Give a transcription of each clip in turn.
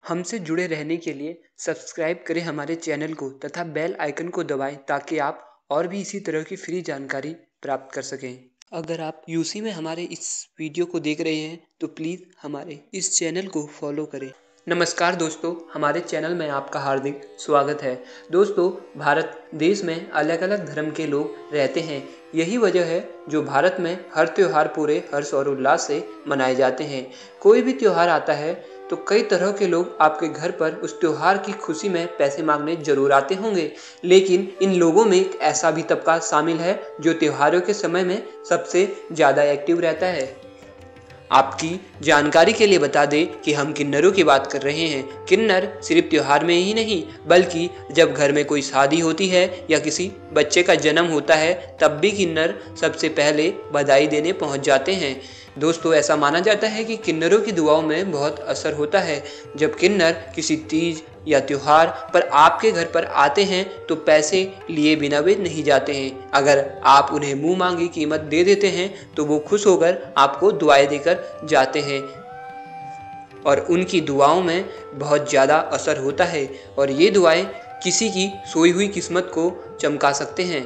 हमसे जुड़े रहने के लिए सब्सक्राइब करें हमारे चैनल को तथा बेल आइकन को दबाएं ताकि आप और भी इसी तरह की फ्री जानकारी प्राप्त कर सकें। अगर आप यूसी में हमारे इस वीडियो को देख रहे हैं तो प्लीज़ हमारे इस चैनल को फॉलो करें। नमस्कार दोस्तों, हमारे चैनल में आपका हार्दिक स्वागत है। दोस्तों, भारत देश में अलग अलग धर्म के लोग रहते हैं। यही वजह है जो भारत में हर त्यौहार पूरे हर्ष और उल्लास से मनाए जाते हैं। कोई भी त्यौहार आता है तो कई तरह के लोग आपके घर पर उस त्योहार की खुशी में पैसे मांगने जरूर आते होंगे, लेकिन इन लोगों में एक ऐसा भी तबका शामिल है जो त्योहारों के समय में सबसे ज़्यादा एक्टिव रहता है। आपकी जानकारी के लिए बता दें कि हम किन्नरों की बात कर रहे हैं। किन्नर सिर्फ त्योहार में ही नहीं बल्कि जब घर में कोई शादी होती है या किसी बच्चे का जन्म होता है तब भी किन्नर सबसे पहले बधाई देने पहुंच जाते हैं। दोस्तों, ऐसा माना जाता है कि किन्नरों की दुआओं में बहुत असर होता है। जब किन्नर किसी तीज या त्योहार पर आपके घर पर आते हैं तो पैसे लिए बिना वे नहीं जाते हैं। अगर आप उन्हें मुंह मांगी कीमत दे देते हैं तो वो खुश होकर आपको दुआएं देकर जाते हैं और उनकी दुआओं में बहुत ज़्यादा असर होता है और ये दुआएं किसी की सोई हुई किस्मत को चमका सकते हैं।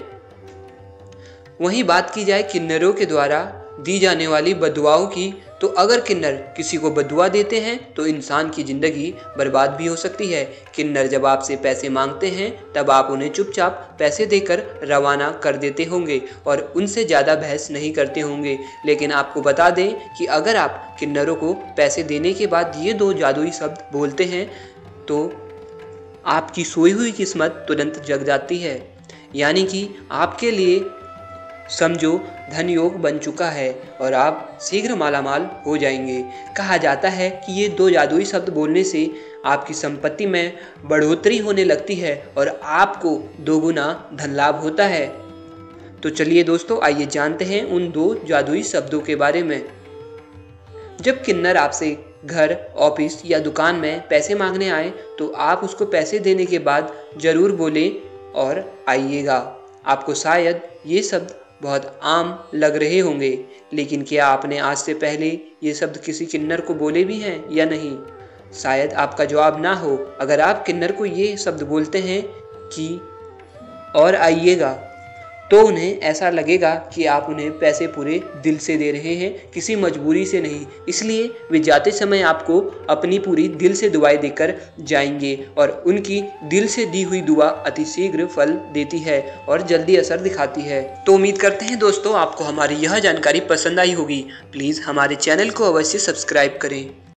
वहीं बात की जाए किन्नरों के द्वारा दी जाने वाली बदुआओं की, तो अगर किन्नर किसी को बदुआ देते हैं तो इंसान की ज़िंदगी बर्बाद भी हो सकती है। किन्नर जब आपसे पैसे मांगते हैं तब आप उन्हें चुपचाप पैसे देकर रवाना कर देते होंगे और उनसे ज़्यादा बहस नहीं करते होंगे। लेकिन आपको बता दें कि अगर आप किन्नरों को पैसे देने के बाद ये दो जादुई शब्द बोलते हैं तो आपकी सोई हुई किस्मत तुरंत जग जाती है, यानी कि आपके लिए समझो धन योग बन चुका है और आप शीघ्र मालामाल हो जाएंगे। कहा जाता है कि ये दो जादुई शब्द बोलने से आपकी संपत्ति में बढ़ोतरी होने लगती है और आपको दोगुना धन लाभ होता है। तो चलिए दोस्तों, आइए जानते हैं उन दो जादुई शब्दों के बारे में। जब किन्नर आपसे घर, ऑफिस या दुकान में पैसे मांगने आए तो आप उसको पैसे देने के बाद जरूर बोलें और आइएगा। आपको शायद ये शब्द बहुत आम लग रहे होंगे, लेकिन क्या आपने आज से पहले ये शब्द किसी किन्नर को बोले भी हैं या नहीं? शायद आपका जवाब ना हो। अगर आप किन्नर को ये शब्द बोलते हैं कि और आइएगा तो उन्हें ऐसा लगेगा कि आप उन्हें पैसे पूरे दिल से दे रहे हैं, किसी मजबूरी से नहीं। इसलिए वे जाते समय आपको अपनी पूरी दिल से दुआएं देकर जाएंगे और उनकी दिल से दी हुई दुआ अतिशीघ्र फल देती है और जल्दी असर दिखाती है। तो उम्मीद करते हैं दोस्तों आपको हमारी यह जानकारी पसंद आई होगी। प्लीज़ हमारे चैनल को अवश्य सब्सक्राइब करें।